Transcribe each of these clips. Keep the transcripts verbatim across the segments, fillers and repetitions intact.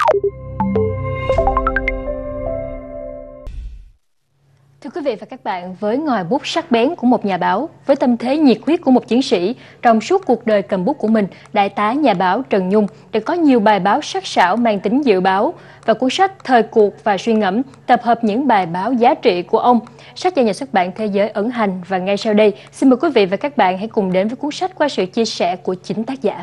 Thưa quý vị và các bạn, với ngòi bút sắc bén của một nhà báo, với tâm thế nhiệt huyết của một chiến sĩ, trong suốt cuộc đời cầm bút của mình, Đại tá nhà báo Trần Nhung đã có nhiều bài báo sắc sảo mang tính dự báo. Và cuốn sách Thời cuộc và suy ngẫm tập hợp những bài báo giá trị của ông, sách do nhà xuất bản Thế giới ấn hành. Và ngay sau đây, xin mời quý vị và các bạn hãy cùng đến với cuốn sách qua sự chia sẻ của chính tác giả.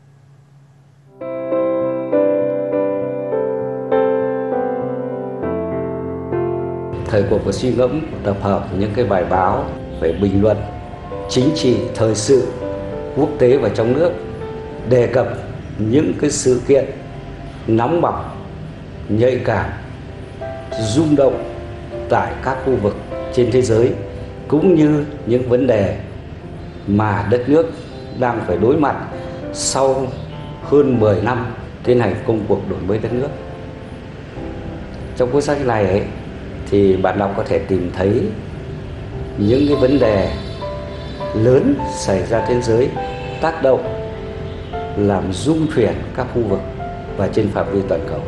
Thời cuộc và suy ngẫm tập hợp những cái bài báo về bình luận chính trị, thời sự, quốc tế và trong nước, đề cập những cái sự kiện nóng bỏng, nhạy cảm, rung động tại các khu vực trên thế giới, cũng như những vấn đề mà đất nước đang phải đối mặt sau hơn mười năm tiến hành công cuộc đổi mới đất nước. Trong cuốn sách này ấy, thì bạn đọc có thể tìm thấy những cái vấn đề lớn xảy ra trên thế giới, tác động làm rung chuyển các khu vực và trên phạm vi toàn cầu.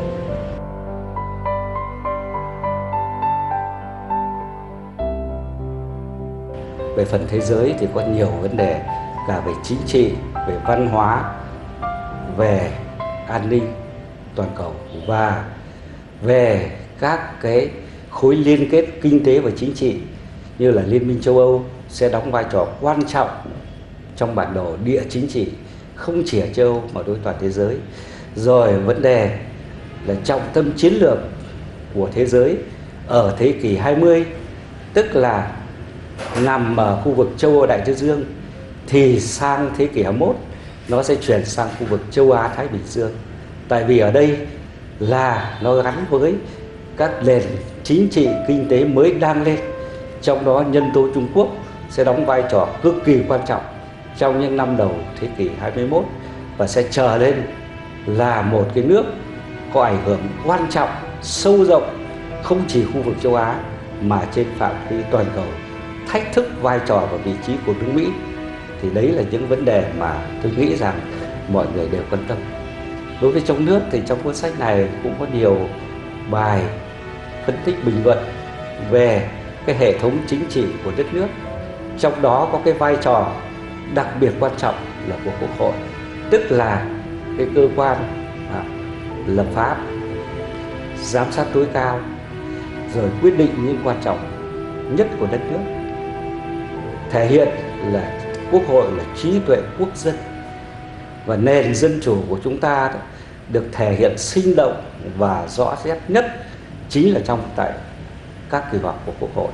Về phần thế giới thì có nhiều vấn đề cả về chính trị, về văn hóa, về an ninh toàn cầu và về các cái khối liên kết kinh tế và chính trị như là Liên minh châu Âu sẽ đóng vai trò quan trọng trong bản đồ địa chính trị không chỉ ở châu Âu mà đối toàn thế giới. Rồi vấn đề là trọng tâm chiến lược của thế giới ở thế kỷ hai mươi, tức là nằm ở khu vực châu Âu Đại Tây Dương, thì sang thế kỷ hai mươi mốt nó sẽ chuyển sang khu vực châu Á Thái Bình Dương. Tại vì ở đây là nó gắn với các nền chính trị, kinh tế mới đang lên, trong đó nhân tố Trung Quốc sẽ đóng vai trò cực kỳ quan trọng trong những năm đầu thế kỷ hai mươi mốt và sẽ trở lên là một cái nước có ảnh hưởng quan trọng, sâu rộng không chỉ khu vực châu Á mà trên phạm vi toàn cầu, thách thức vai trò và vị trí của nước Mỹ. Thì đấy là những vấn đề mà tôi nghĩ rằng mọi người đều quan tâm. Đối với trong nước thì trong cuốn sách này cũng có nhiều bài phân tích bình luận về cái hệ thống chính trị của đất nước, trong đó có cái vai trò đặc biệt quan trọng là của Quốc hội, tức là cái cơ quan à, lập pháp, giám sát tối cao, rồi quyết định những quan trọng nhất của đất nước, thể hiện là Quốc hội là trí tuệ quốc dân và nền dân chủ của chúng ta đó, được thể hiện sinh động và rõ nét nhất chính là trong tại các kỳ họp của Quốc hội.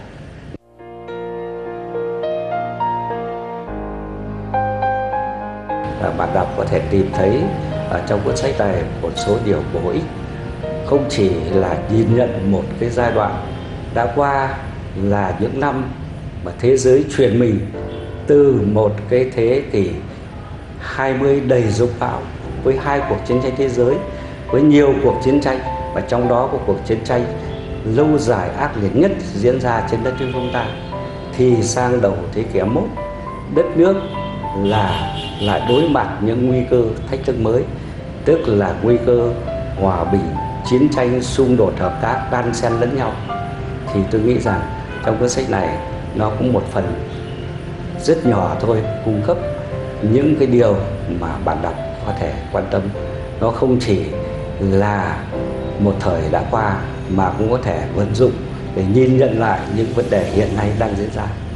Và bạn đọc có thể tìm thấy ở trong cuốn sách này một số điều bổ ích, không chỉ là nhìn nhận một cái giai đoạn đã qua là những năm mà thế giới chuyển mình từ một cái thế kỷ hai mươi đầy dục bão với hai cuộc chiến tranh thế giới, với nhiều cuộc chiến tranh, và trong đó có cuộc chiến tranh lâu dài ác liệt nhất diễn ra trên đất nước chúng ta, thì sang đầu thế kỷ hai mươi mốt, đất nước là lại đối mặt những nguy cơ thách thức mới, tức là nguy cơ hòa bình, chiến tranh, xung đột, hợp tác đan xen lẫn nhau. Thì tôi nghĩ rằng trong cuốn sách này nó cũng một phần rất nhỏ thôi cung cấp những cái điều mà bạn đọc có thể quan tâm. Nó không chỉ là một thời đã qua mà cũng có thể vận dụng để nhìn nhận lại những vấn đề hiện nay đang diễn ra.